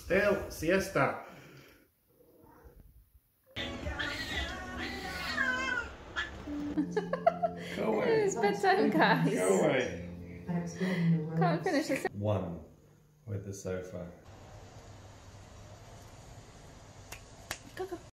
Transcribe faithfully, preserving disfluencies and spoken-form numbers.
Still, siesta. Go away. It's bedtime, guys. Go away. Can't finish this. One with the sofa. Go, go.